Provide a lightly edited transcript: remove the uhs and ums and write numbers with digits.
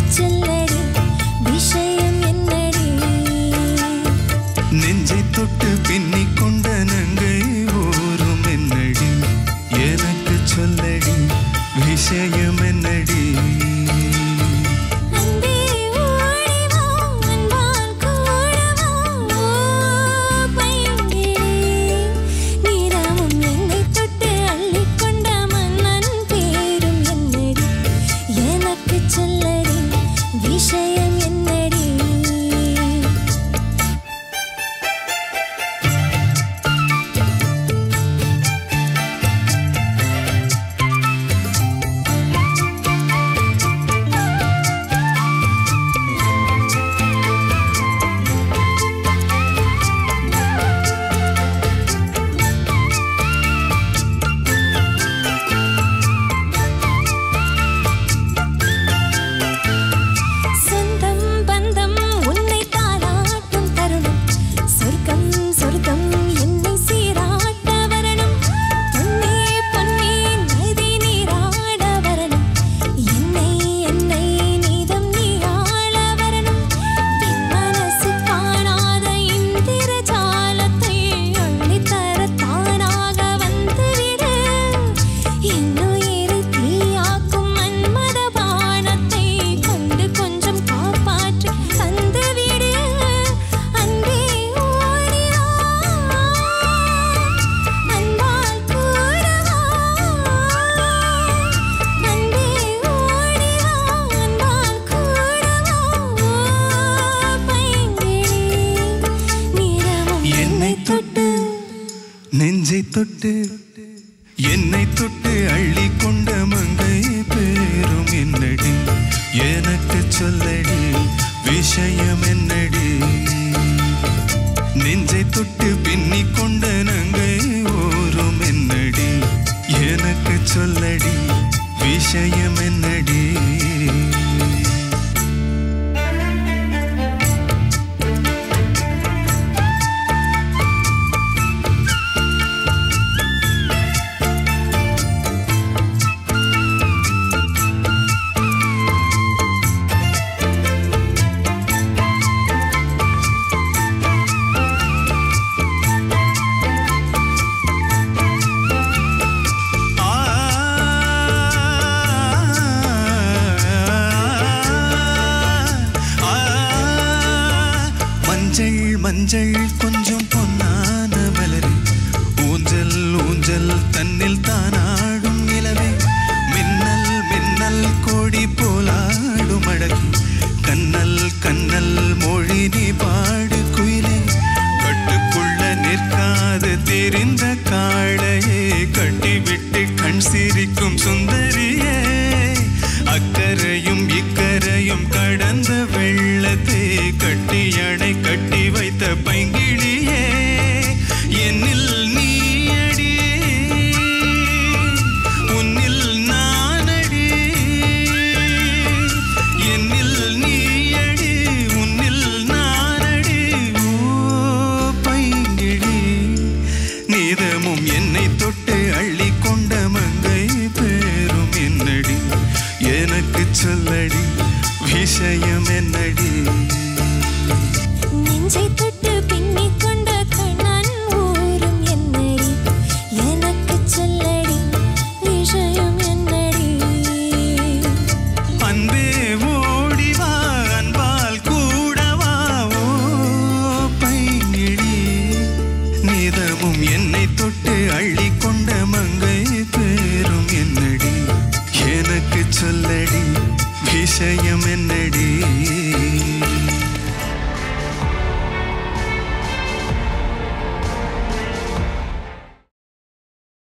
சொல்லடி விஷயம் என்னடி நெஞ்சை தொட்டு பின்னிக் கொண்ட நங்கை ஓரும் என்னடி எனக்கு சொல்லடி விஷயம் என்னடி நெஞ்சை தொட்டு என்னை தொட்டு அள்ளி கொண்ட மங்கை பேரும் என்னடி எனக்கு சொல்லடி விஷயம் என்னடி நெஞ்சை தொட்டு பின்னிக் கொண்ட நங்கை ஓரும் என்னடி எனக்கு சொல்லடி விஷயம் என்னடி மஞ்சள் கொஞ்சம் பொன்னான மலரே ஊஞ்சல் ஊஞ்சல் தன்னில் தானாடும் நிலவே மின்னல் மின்னல் கோடி போலாடும் அழகி கண்ணல் கண்ணல் மொழி நீ பாடு குயிலே கட்டுக்குள்ள நிற்காது தெரிந்த காளையே கட்டிவிட்டு கண் சிரிக்கும் சுந்தரியே அக்கரையும் இக்கரையும் கடந்த வெள்ளத்தை கட்டி அணை கட்டி வைத்த பைங்கிளியே என்னில் நீயடி உன்னில் நானடி என்னில் நீயடி உன்னில் நானடி ஓ பைங்கிளி நீதமும் என்னை தொட்டு அள்ளி கொண்ட மங்கை பேரும் என்னடி எனக்கு சொல்லடி விஷயம் என்னடி நெஞ்சை தொட்டு பின்னிக் கொண்ட கண்ணன் ஊரும் என்னடி எனக்கு சொல்லடி விஷயம் என்னடி அன்பே ஓடிவா அன்பால் கூடவா ஓ பைங்கிழி நீதமும் என்னை தொட்டு அள்ளி கொண்ட மங்கை பேரும் என்னடி எனக்கு சொல்லடி விஷயம் என்னடி